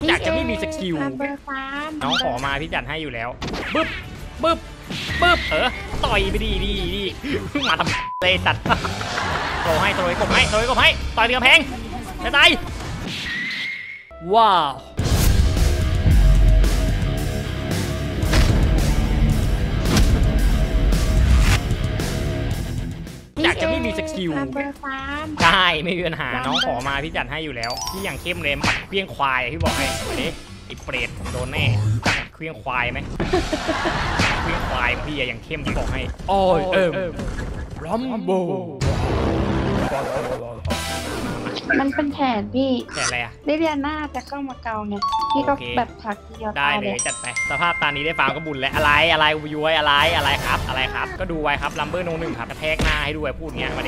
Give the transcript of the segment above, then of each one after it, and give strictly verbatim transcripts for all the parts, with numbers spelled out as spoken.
อยากจะไม่มีสกิลน้องขอมาพี่จัดให้อยู่แล้วปึ๊บปึ๊บปึ๊บเออต่อยไปดีดีดีมาทำเลยตัดโตให้โตให้กบให้โตให้กบให้ต่อยเรือแพงจะตายว้าวอยากจะไม่มีสกิลได้ไม่มีปัญหาน้องขอมาพี่จัดให้อยู่แล้วพี่อย่างเข้มเลยปัดเครื่องควายพี่บอกให้เด้ไอ้เปรตโดนแน่จัดเครื่องควายไหมเครื่องควายพี่อย่างเข้มพี่บอกให้โอ้ยเออรัมโบมันเป็นแผนพี่แผนอะไรอะลิเดียน่าจะเข้ามาเกาเนี่ยพี่ก็แบบผักเดียวได้เลยจัดไปสภาพตานี้ได้ฟาร์มก็บุญแล้วอะไรอะไรยุ้ยอะไรอะไรครับอะไรครับก็ดูไว้ครับลัมเบอร์โนหนึ่งครับกระแทกหน้าให้ด้วยพูดเงี้ยมาดิ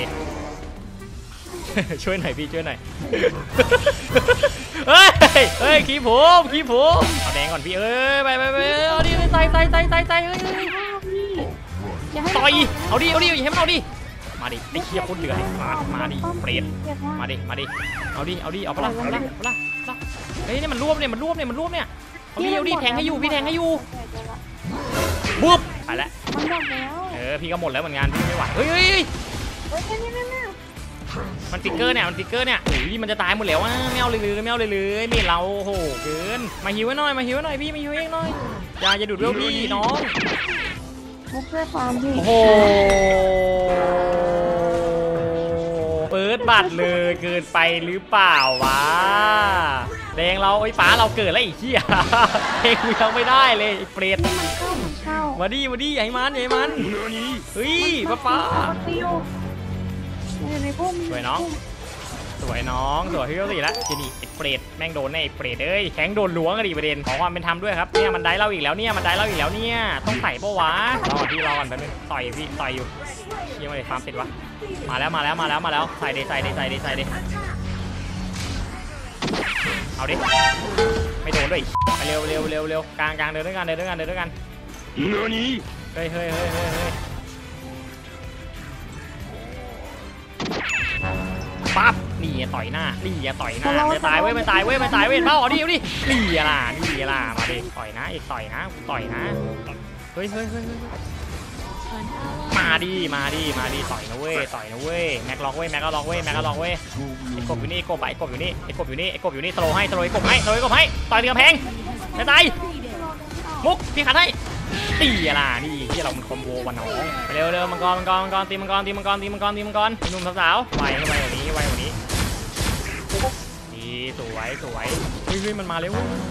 ช่วยหน่อยพี่ช่วยหน่อยเฮ้ยเฮ้ยขี้ผมขี้ผมเอาแดงก่อนพี่เอ้ยไปไปไปเอาดิใส่ใส่ใส่ใส่ใส่เฮ้ยต่อยเอาดิเอาดิอย่าให้มันเอาดิมาดิไอ้เคียบคนเดือดมามาดิเปรตมาดิมาดิเอาดิเอาดิเอาปะล่ะเอาปะล่ะเอาปะล่ะเฮ้ยนี่มันรวบเนี่ยมันรวบเนี่ยมันรวบเนี่ยเอาดิเอาดิแทงให้อยู่พี่แทงให้อยู่บุ๊บไปแล้วเออพี่ก็หมดแล้วเหมือนกันพี่ไม่ไหวเฮ้ยเฮ้ยมันฟิกเกอร์เนี่ยมันฟิกเกอร์เนี่ยโอ้ยมันจะตายหมดแล้วอ่ะแมวเลยเลยแมวเลยเลยเมียเราโหเกินมาหิวหน่อยมาหิวหน่อยพี่มาหิวเองหน่อยอย่าอย่าดูดเวลพี่น้องมุกเพื่อความพี่โอ้โหเปิดบัตรเลยเกินไปหรือเปล่าวะแดงเราไอ้ป้าเราเกิดแล้วอีกที่เองยังไม่ได้เลยไอ้เปรตมาดิมาดิไอ้มันไอ้มันเฮ้ยป้าป้าสวยน้องสวยน้องสวยพี่ก็สิละทีนี้ไอ้เปรตแม่งโดนไอ้เปรตเอ้ยแข็งโดนล้วงกันดิประเด็นขอความเป็นธรรมด้วยครับเนี่ยมันได้เราอีกแล้วเนี่ยมันได้เราอีกแล้วเนี่ยต้องใส่ปะวะรอพี่รอก่อนแป๊บนึงต่อยพี่ต่อยอยู่ยังไม่ได้ฟาร์มเสร็จวะมาแล้วมาแล้วมาแล้วมาแล้วใส่ดิใส่ดิใส่ดิใส่ดิเอาดิไม่โดนด้วยไปเร็วเร็วเร็วเร็วกลางกลางเดินด้วยกันเดินด้วยกันเดินด้วยกันเฮ้ยเฮ้ยเฮ้ยเฮ้ยเฮ้ยปั๊บนี่ต่อยหน้านี่ต่อยหน้าไม่ตายเว้ยไม่ตายเว้ยไม่ตายเว้ยเบ้าเอาดิเอาดินี่ล่ะนี่ล่ะมาดิต่อยนะอีกต่อยนะต่อยนะเฮ้ยเฮ้ยเฮ้ยมาดิมาดิมาดิต่อยนะเว้ยต่อยนะเว้ยแม็กล็อกเว้ยแม็กก็ล็อกเว้ยแม็กก็ล็อกเว้ยไอ้กบอยู่นี่กบไอ้กบอยู่นี่ไอ้กบอยู่นี่ไอ้กบอยู่นี่ตโลให้ตโลไอ้กบให้ตโลไอ้กบให้ต่อยเรือแพงไม่ตายมุกพี่ขัดให้ตีล่ะนี่ที่เรามันคอมโบวันน้องเร็วเร็วมังกรมังกรมังกรตีมังกรตีมังกรตีมังกรตีมังกรหนุ่มสาวไวไวกว่านี้ไวกว่านี้ดีสวยสวยเฮ้ยมันมาเร็ว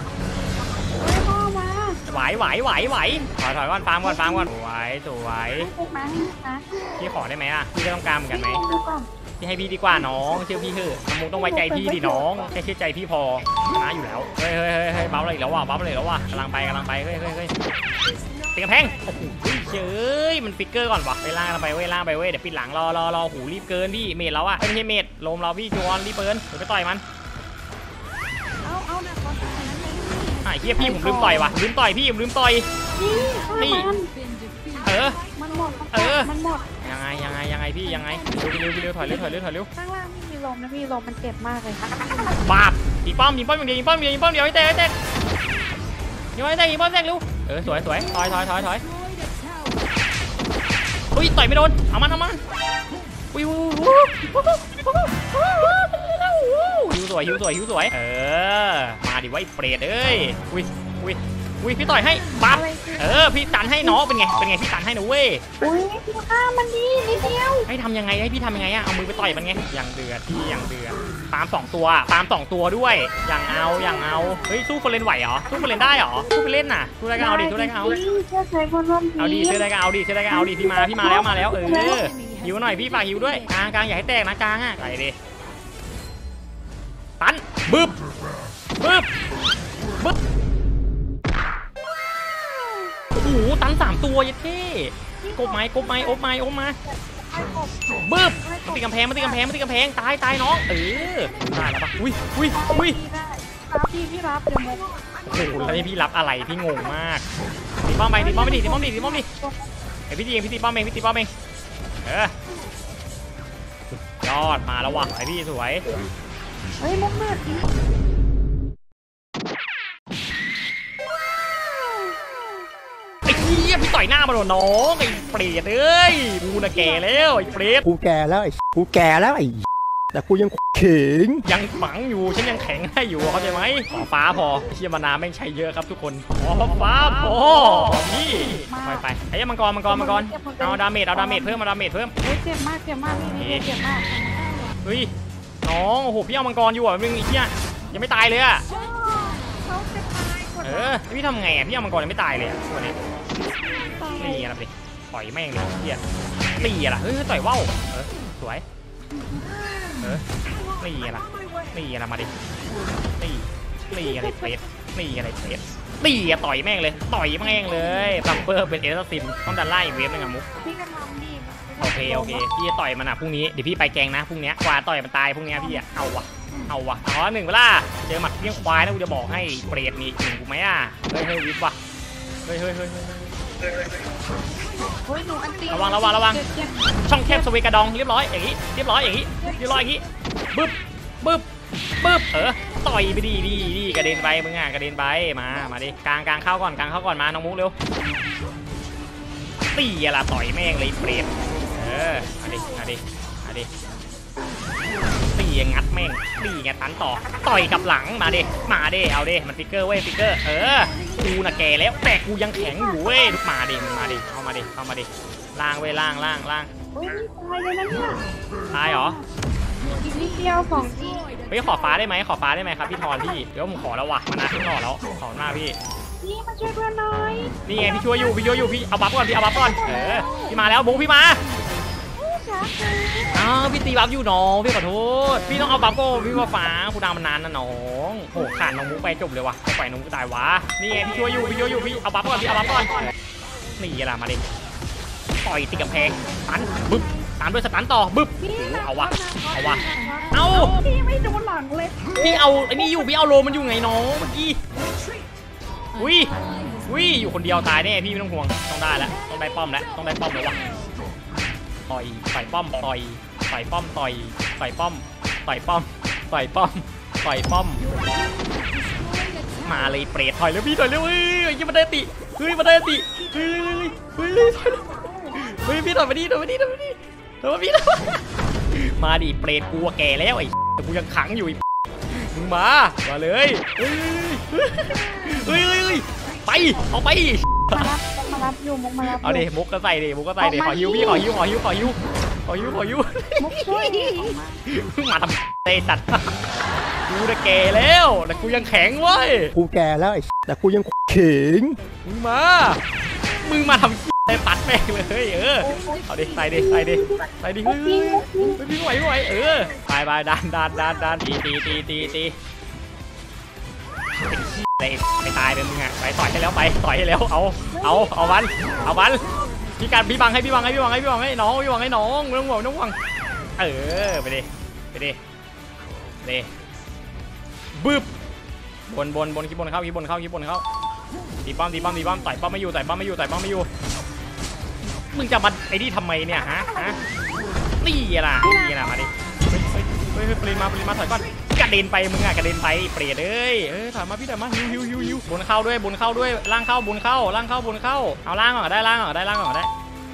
ไหวไหวไหวไหวถอยถอยก่อนฟาร์มก่อนฟาร์มก่อนสวยสวยพี่ขอได้ไหมอ่ะพี่ก็ต้องการเหมือนกันไหมพี่ให้พี่ดีกว่าน้องเชื่อพี่เถอะมุกต้องไว้ใจพี่ดิน้องแค่เชื่อใจพี่พอชนะอยู่แล้วเฮ้ยเฮ้ยเฮ้ยบัฟอะไรแล้ววะบัฟอะไรแล้ววะกำลังไปกำลังไปเฮ้ยเฮ้ยเฮ้ยตีกระแพงโอ้โหเฉยมันฟิกเกอร์ก่อนวะไปล่างไปเว้ยล่างไปเว้ยเดี๋ยวปิดหลังรอรอรอหูรีบเกินพี่เมดเราอะไม่ใช่เมดลมเราพี่จวนรีบเกินเดี๋ยวไปต่อยมันเอาเอาหนักกว่านั้นเลยไอ้เหี้ยพี่ผมลืมต่อยวะลืมต่อยพี่ผมลืมต่อยนี่เออมันหมดเออมันหมดยังไงยังไงยังไงพี่ยังไงเร็วเร็วเร็วถอยเร็วถอยเร็วถอยเร็วข้างล่างไม่มีลมนะพี่ลมมันเจ็บมากเลยบาบยิงป้อมยิงป้อมอย่างเดียวยิงป้อมเดียวยิงป้อมเดียวไอ้เต้ไอ้เต้ยิงไอ้เต้ยิงป้อมแทงเร็วเออสวยสวยถอยถอยถอยถอยอุ้ยต่อยไม่โดนเอามันเอามันอุ้ยหิวสวยหิวสวยหิวสวยเออมาดิไว้เปรตเอ้ยอุ้ยอุ้ยอุ้ยพี่ต่อยให้ปั๊บเออพี่ตันให้น้องเป็นไงเป็นไงพี่ตันให้นะเว้ยอุ้ยพี่ฆ่ามันดีนิดเดียวให้ทำยังไงให้พี่ทำยังไงอะเอามือไปต่อยมันไงอย่างเดือดพี่อย่างเดือดตามสองตัวตามสองตัวด้วยอย่างเอาอย่างเอาเฮ้ยสู้คนเล่นไหวเหรอสู้คนเล่นได้เหรอสู้ไปเล่นน่ะสู้ได้ก็เอาดิสู้ได้ก็เอาเอาดิสู้ได้ก็เอาดิสู้ได้ก็เอาดิพี่มาพี่มาแล้วมาแล้วเออหิวหน่อยพี่ฝากหิวด้วยกลางกลางอย่าให้แตกนะกลางอะใส่ดิตันบึ๊บบึ๊บบึ๊บโอ้โหตันสามตัวยัดเท่กบไม้กบไม้อบไม้อบมาบึ๊บมันตีกำแพงมันตีกำแพงมันตีกำแพงตายตายน้องเออตายแล้วปะอุ้ยอุ้ยอุ้ยพี่พี่รับเดี๋ยวมึงโอ้โหแล้วนี่พี่รับอะไรพี่งงมากตีป้อมไปตีป้อมไปดิตีป้อมดิตีป้อมดิไอพี่ตีเองพี่ตีป้อมเองพี่ตีป้อมเองเออยอดมาแล้วว่ะไอพี่สวยเฮ้ยมุกเลือดหน้ามาโดนน้องไอ้เปรตเอ้ยกูน่ะแก่แล้วไอ้เปรตกูแก่แล้วไอ้กูแก่แล้วไอ้แต่กูยังเข่งยังฝังอยู่ฉันยังแข็งให้อยู่เข้าใจไหมขอฟ้าพอเชียมานาแม่งใช้เยอะครับทุกคนขอฟ้าพอนี่ไปไปไอ้มังกรมังกรมังกรเอาดาเมจเอาดาเมจเพิ่มเอาดาเมจเพิ่มเฮ้ยเจ็บมากเจ็บมากนี่นี่เจ็บมากเฮ้ยน้องโอ้โหพี่เอามังกรอยู่อ่ะมึงไอ้เหี้ยยังไม่ตายเลยอ่ะเขาจะตายคนเออพี่ทำไงอ่ะพี่เอามังกรยังไม่ตายเลยอ่ะตัวนี้นี่อะไรดิต่อยแม่งเลยเหี้ยตีอะไรเฮ้ยต่อยว่าวเออสวยเออตีอะไรตีอะไรมาดิตีตีอะไรเฟสตีอะไรเฟสตีอะต่อยแม่งเลยต่อยแม่งเลยซัมเปอร์เป็นเอสซินต้องดันไล่เวฟนึงอะมุกพี่ก็ทำดีโอเคโอเคพี่จะต่อยมันอ่ะพรุ่งนี้เดี๋ยวพี่ไปแกงนะพรุ่งนี้กว่าต่อยมันตายพรุ่งนี้พี่อ่ะเอาวะเอาวะเอาหนึ่งเวลาเจอหมัดเลี้ยงควายนะกูจะบอกให้เปรตนี่หนึ่งกูไหมอ่ะเฮ้ยเฮ้ยวิบว่ะเฮ้ยเฮ้ยเฮ้ยเฮ้ยหนูอันตีระวังระวังระวังช่องแคบสวีกระดองเรียบร้อยอย่างนี้เรียบร้อยอย่างนี้เรียบร้อยอย่างนี้บึ๊บบึ๊บบึ๊บเออต่อยไปดีดีดีกระเด็นไปมึงอ่ะกระเด็นไปมามาดิกลางกลางเข้าก่อนกลางเข้าก่อนมาน้องมุกเร็วตีอะไรต่อยแม่งเลยเปรตเออมาดิมาดิมาดิตีงัดแม่งตีงัดตันต่อต่อยกับหลังมาดิมาดิเอาดิมันฟิกเกอร์เว้ยฟิกเกอร์เออกูน่ะแก่แล้วแต่กูยังแข็งอยู่เว้ยมาดิมาดิเข้ามาดิเข้ามาดิล่างเว้ยล่างล่างล่างเฮ้ยตายเลยนะเนี่ยตายเหรออีกนิดเดียวสองทีเฮ้ยขอฟ้าได้ไหมขอฟ้าได้ไหมครับพี่ทอนพี่เดี๋ยวผมขอแล้ววะมานาขึ้นหน่อแล้วขอบคุณมากพี่นี่มาช่วยเพื่อนหน่อยนี่ไงพี่ช่วยอยู่พี่ช่วยอยู่พี่เอาบัฟก่อนพี่เอาบัฟก่อนเออพี่มาแล้วบุ๊กพี่มาช้าเกินอ้าวพี่ตีบัฟอยู่น้องพี่ขอโทษพี่ต้องเอาบัฟก็พี่มาฟ้าคุณดาวมันนานนะน้องโอ้ขาดน้องมุกไปจบเลยวะไม่ปล่อยน้องมุกตายวะนี่ไงพี่ช่วยอยู่พี่ช่วยอยู่พี่เอาบัฟก่อนพี่เอาบัฟก่อนนี่อะไรมาดิต่อยติดกำแพงตันบึ๊บตามด้วยสตันต่อบึ๊บเอาวะเอาวะเอาพี่ไม่โดนหลังเลยพี่เอาไอ้นี่อยู่พี่เอาโลมันอยู่ไงน้องเมื่อกี้อุ้ยอุ้ยอยู่คนเดียวตายแน่พี่ไม่ต้องห่วงต้องได้แล้วต้องได้ป้อมแล้วต้องได้ป้อมแล้ววะต่อยต่อยป้อมต่อยต่อยป้อมต่อยต่อยป้อมต่อยป้อมต่อยป้อมต่อยป้อมมาเลยเปรตถอยแล้วพี่ถอยแล้วเฮ้ยยังมาได้ติเฮ้ยมาได้ติเฮ้ยเฮ้ยเฮ้ยพี่ถอยมาดิถอยมาดิถอยมาดิถอยมาพี่มาดิเปรตกูแก่แล้วไอ้แต่กูยังขังอยู่มึงมามาเลยเฮ้ยเฮ้ยเฮ้ยไปเอาไปมารับมารับอยู่มุกมารับเอาดิมุกก็ใส่ดิมุกก็ใส่ดิขอยิ้วพี่ขอยิ้วขอยิ้วขอยิ้วขอยิ้วขอยิ้วมุกช่วยดิมาทำเตะตัดกูจะแก่แล้วแต่กูยังแข็งเว้ยกูแก่แล้วไอ้แต่กูยังเข่งมึงมามึงมาทำเตะตัดแม่งเลยเออเอาดิใส่ดิใส่ดิใส่ดิเฮ้ยพี่ไหวไหวเออไปไปดันดันดันดันตีตีตีตีตีอะไรไปตายไปมึงอ่ะไปต่อยให้แล้วไปต่อยให้แล้วเอาเอาเอาวันเอาวันพี่การพี่บังให้พี่บังให้พี่บังให้พี่บังให้น้องพี่บังให้น้องไม่ต้องห่วงไม่ต้องห่วงเออไปดิไปดิไปดิบึ้บบนบนบนขี้บนเข้าขี้บนเข้าขี้บนเข้าตีป้อมตีป้อมตีป้อมต่อยป้อมไม่อยู่ต่อยป้อมไม่อยู่ต่อยป้อมไม่อยู่มึงจะมาไอ้นี่ทำไมเนี่ยฮะฮะนี่ล่ะนี่ล่ะมาดิเฮ้ยเฮ้ยเฮ้ยปริมาปริมาถอยก่อนกระเด็นไปมึงอะกระเด็นไปเปรียดเอ้ยเออถอยมาพี่ถอยมาฮิวฮิวฮิวฮิวบนเข้าด้วยบนเข้าด้วยล่างเข้าบนเข้าล่างเข้าบนเข้าเอาล่างก่อนได้ล่างก่อนได้ล่างก่อนได้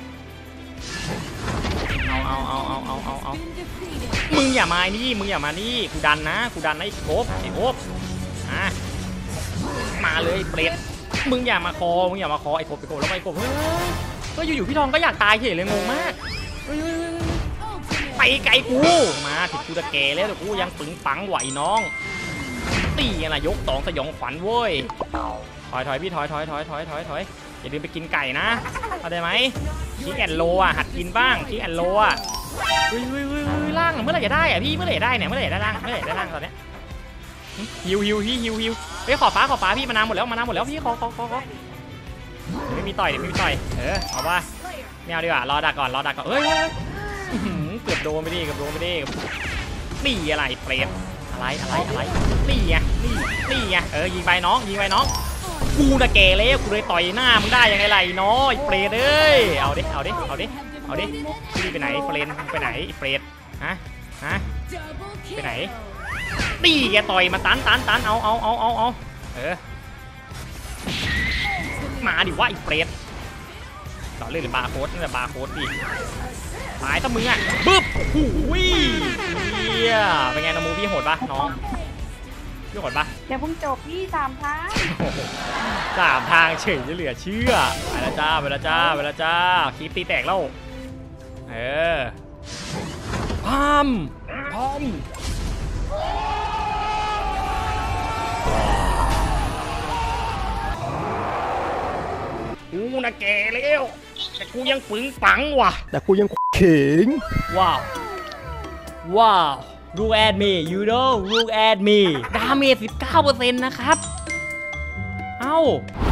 เอาเอาเอาเอาเอาเอาเอามึงอย่ามานี่มึงอย่ามานี่กูดันนะกูดันนะไอ้โคบไอ้โคบอ่ะมาเลยเปรียดมึงอย่ามาคอมึงอย่ามาคอไอ้โคบไอ้โคบแล้วไอ้โคบเฮ้ยก็อยู่ๆพี่ทองก็อยากตายเฉยเลยงงมากเฮ้ยไปไกลกูมาถึงกูจะแก่แล้วแต่กูยังปึงปังไหวน้องตีอะไรยกสองสยองขวัญเว้ยถอยถอยพี่ถอยถอยถอยถอยถอยถอยอย่าลืมไปกินไก่นะเข้าใจไหมคิกแอนโลอ่ะหัดกินบ้างคิกแอนโลอ่ะเฮ้ยเฮ้ยเฮ้ยล่างเมื่อไหร่จะได้อ่ะพี่เมื่อไหร่ได้เนี่ยเมื่อไหร่ได้ล่างเมื่อไหร่ได้ล่างตอนเนี้ยฮิวฮิวฮิวฮิวฮิวเฮ้ยขอฟ้าขอฟ้าพี่มานาวหมดแล้วมานาวหมดแล้วพี่ขอขอขอขอไม่มีต่อยเดี๋ยวไม่มีต่อยเออเอาว่าไม่เอาดีกว่ารอดักก่อนรอดักก่อนเฮ้ยเกือบโดนไปดิเกือบโดนไปดินี่อะไรเปรตอะไรอะไรอะไรนี่ไงนี่นี่ไงเออยิงไปน้องยิงไปน้องกูน่ะแก่แล้วกูเลยต่อยหน้ามึงได้ยังไงล่ะไอ้น้อยเปรตเอ้ยเอาดิเอาดิเอาดิเอาดิพี่ไปไหนเฟรนไปไหนเปรตฮะฮะไปไหนนี่แกต่อยมาตันตันตันเอาเอาเอาเอาเอาเออมาดิว่าไอ้เปรตต่อเล่นหรือบาร์โค้ดนี่แหละบาร์โค้ดดิตายตั้งมึงอ่ะบึ๊บหูยเฮียเป็นไงน้องมูพี่โหดปะน้องพี่โหดปะเดี๋ยวเพิ่งจบพี่สามพันสามทางเฉยจะเหลือเชื่อไปแล้วจ้าไปแล้วจ้าไปแล้วจ้าคลิปตีแตกแล้วเออพร้อมพร้อมกูนะแก่แล้วแต่กูยังปึงปังว่ะแต่กูยังเขิงว้าวว้าว look at me you know look at me ดาเมจ สิบเก้าเปอร์เซ็นต์ นะครับเอ้า